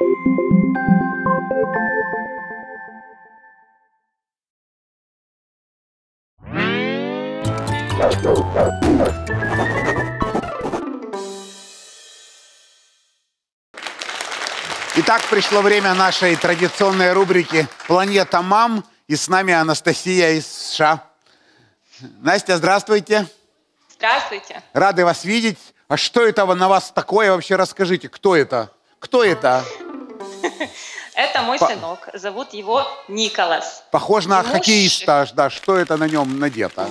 Итак, пришло время нашей традиционной рубрики «Планета Мам». И с нами Анастасия из США. Настя, здравствуйте. Здравствуйте. Рады вас видеть. А что это на вас такое? Вообще расскажите, кто это? Кто это? Это мой сынок. Зовут его Николас. Похож на хоккеиста. Да, что это на нем надето?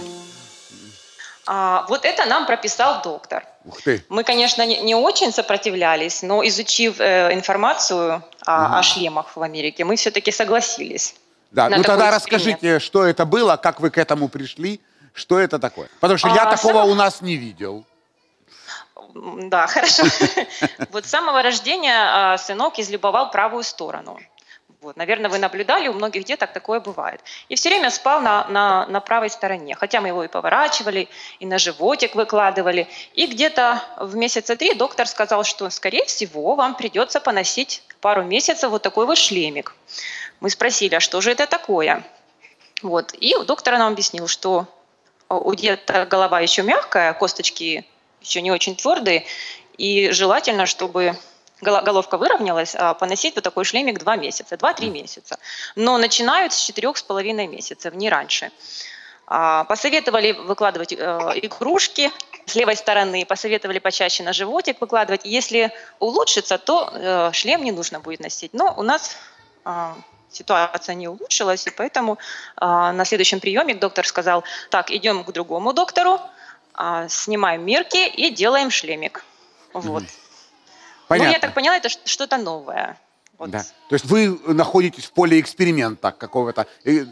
Вот это нам прописал доктор. Ух ты. Мы, конечно, не очень сопротивлялись, но изучив информацию о шлемах в Америке, мы все-таки согласились. Да, ну тогда расскажите, что это было, как вы к этому пришли, что это такое? Потому что я такого у нас не видел. Да, хорошо. Вот с самого рождения сынок излюбовал правую сторону. Вот, наверное, вы наблюдали, у многих деток такое бывает. И все время спал на правой стороне. Хотя мы его и поворачивали, и на животик выкладывали. И где-то в месяца 3 доктор сказал, что, скорее всего, вам придется поносить пару месяцев вот такой вот шлемик. Мы спросили, а что же это такое? Вот. И доктор нам объяснил, что у деток голова еще мягкая, косточки еще не очень твердые, и желательно, чтобы головка выровнялась, поносить вот такой шлемик 2 месяца, 2-3 месяца. Но начинают с 4,5 месяцев, не раньше. Посоветовали выкладывать игрушки с левой стороны, посоветовали почаще на животик выкладывать. Если улучшится, то шлем не нужно будет носить. Но у нас ситуация не улучшилась, и поэтому на следующем приеме доктор сказал: так, идем к другому доктору, снимаем мерки и делаем шлемик. Вот. Понятно. Ну, я так поняла, это что-то новое. Вот. Да. То есть вы находитесь в поле эксперимента какого-то?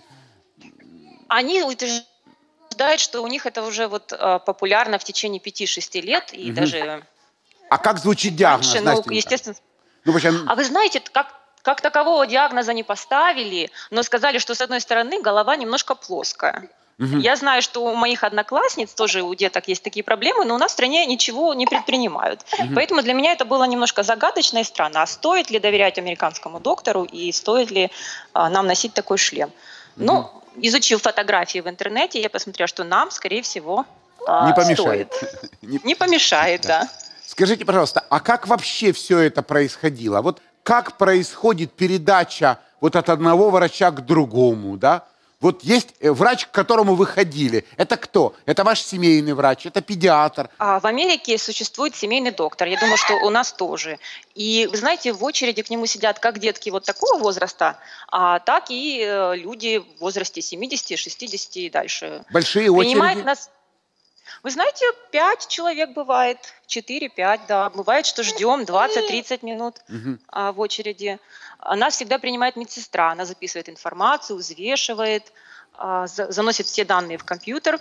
Они утверждают, что у них это уже вот популярно в течение 5-6 лет. И даже А как звучит диагноз, Настенька? Естественно. Ну, общем... А вы знаете, как такового диагноза не поставили, но сказали, что с одной стороны голова немножко плоская. Я знаю, что у моих одноклассниц тоже у деток есть такие проблемы, но у нас в стране ничего не предпринимают. Поэтому для меня это было немножко загадочно и странно. А стоит ли доверять американскому доктору и стоит ли нам носить такой шлем? Ну, изучив фотографии в интернете, я посмотрела, что нам, скорее всего, не помешает. Не помешает, да. Скажите, пожалуйста, а как вообще все это происходило? Вот как происходит передача вот от одного врача к другому, да? Вот есть врач, к которому вы ходили. Это кто? Это ваш семейный врач? Это педиатр? В Америке существует семейный доктор. Я думаю, что у нас тоже. И, вы знаете, в очереди к нему сидят как детки вот такого возраста, так и люди в возрасте 70, 60 и дальше. Большие очереди? Вы знаете, 5 человек бывает, 4-5, да. Бывает, что ждем 20-30 минут в очереди. Нас всегда принимает медсестра. Она записывает информацию, взвешивает, заносит все данные в компьютер.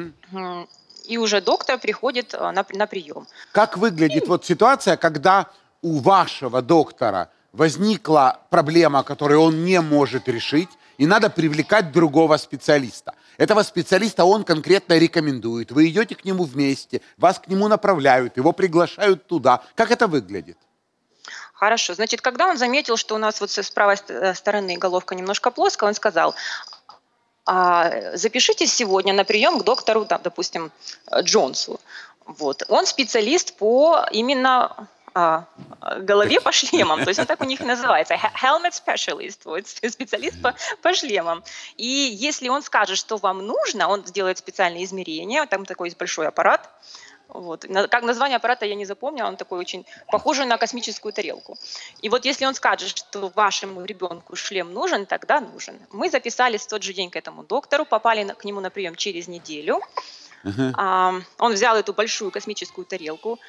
И уже доктор приходит на прием. Как выглядит вот ситуация, когда у вашего доктора возникла проблема, которую он не может решить, и надо привлекать другого специалиста? Этого специалиста он конкретно рекомендует. Вы идете к нему вместе, вас к нему направляют, его приглашают туда. Как это выглядит? Хорошо. Значит, когда он заметил, что у нас вот с правой стороны головка немножко плоская, он сказал: запишитесь сегодня на прием к доктору, там, допустим, Джонсу. Вот. Он специалист по именно голове по шлемам, то есть он так у них и называется, helmet specialist, вот, специалист по шлемам. И если он скажет, что вам нужно, он сделает специальные измерения, там такой есть большой аппарат. Вот. Как название аппарата я не запомнила, он такой очень похожий на космическую тарелку. И вот если он скажет, что вашему ребенку шлем нужен, тогда нужен. Мы записались в тот же день к этому доктору, попали к нему на прием через неделю. Он взял эту большую космическую тарелку,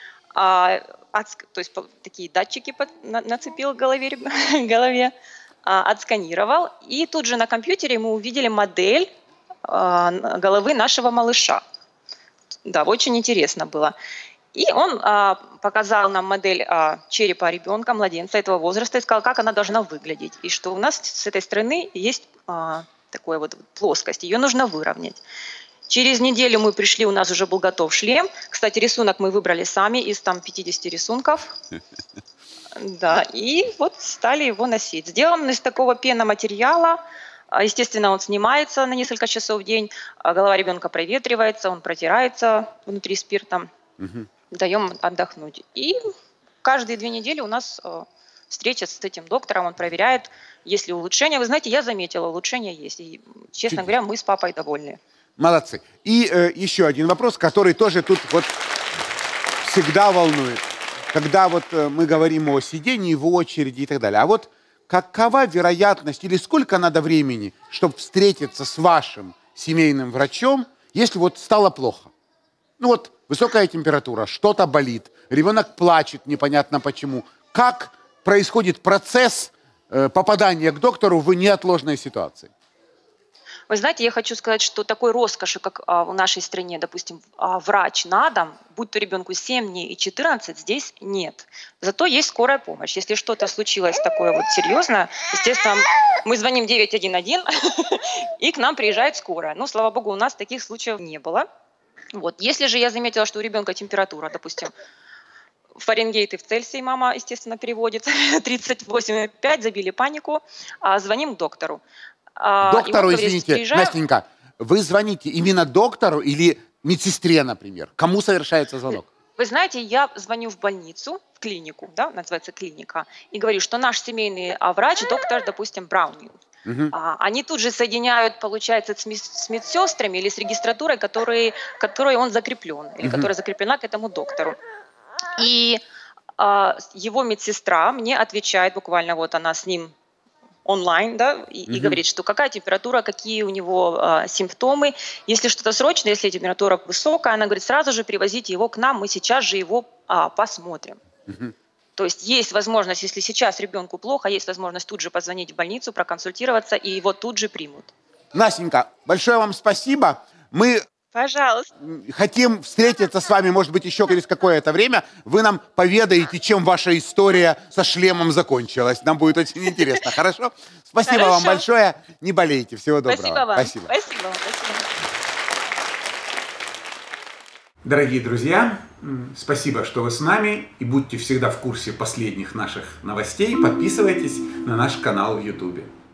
то есть такие датчики нацепил к голове, отсканировал. И тут же на компьютере мы увидели модель головы нашего малыша. Да, очень интересно было. И он показал нам модель черепа ребенка, младенца этого возраста, и сказал, как она должна выглядеть. И что у нас с этой стороны есть такая вот плоскость, ее нужно выровнять. Через неделю мы пришли, у нас уже был готов шлем. Кстати, рисунок мы выбрали сами из там 50 рисунков. Да, и вот стали его носить. Сделан из такого пеноматериала. Естественно, он снимается на несколько часов в день, голова ребенка проветривается, он протирается внутри спиртом, даем отдохнуть. И каждые 2 недели у нас встреча с этим доктором, он проверяет, есть ли улучшения. Вы знаете, я заметила, улучшения есть. И, честно говоря, мы с папой довольны. Молодцы. И еще один вопрос, который тоже тут вот всегда волнует. Когда вот мы говорим о сидении в очереди и так далее. А вот какова вероятность или сколько надо времени, чтобы встретиться с вашим семейным врачом, если вот стало плохо? Ну вот высокая температура, что-то болит, ребенок плачет, непонятно почему. Как происходит процесс попадания к доктору в неотложной ситуации? Вы знаете, я хочу сказать, что такой роскоши, как в нашей стране, допустим, врач на дом, будь то ребенку 7 дней и 14, здесь нет. Зато есть скорая помощь. Если что-то случилось такое вот серьезное, естественно, мы звоним 911, и к нам приезжает скорая. Но, слава богу, у нас таких случаев не было. Вот. Если же я заметила, что у ребенка температура, допустим, в Фаренгейт и в Цельсий, мама, естественно, переводит, 38,5, забили панику, звоним к доктору. Доктору, извините, Настенька, вы звоните именно доктору или медсестре, например? Кому совершается звонок? Вы знаете, я звоню в больницу, в клинику, да, называется клиника, и говорю, что наш семейный врач, доктор, допустим, Браунинг. Они тут же соединяют, получается, с медсестрами или с регистратурой, которой он закреплен, или которая закреплена к этому доктору. И его медсестра мне отвечает, буквально вот она с ним онлайн, да, и говорит, что какая температура, какие у него симптомы. Если что-то срочное, если температура высокая, она говорит, сразу же привозите его к нам, мы сейчас же его посмотрим. То есть есть возможность, если сейчас ребенку плохо, есть возможность тут же позвонить в больницу, проконсультироваться, и его тут же примут. Настенька, большое вам спасибо. Мы Пожалуйста. Хотим встретиться с вами, может быть, еще через какое-то время. Вы нам поведаете, чем ваша история со шлемом закончилась. Нам будет очень интересно. Хорошо? Спасибо вам большое. Не болейте. Всего доброго. Спасибо вам. Спасибо. Спасибо вам. Спасибо. Дорогие друзья, спасибо, что вы с нами. И будьте всегда в курсе последних наших новостей. Подписывайтесь на наш канал в YouTube.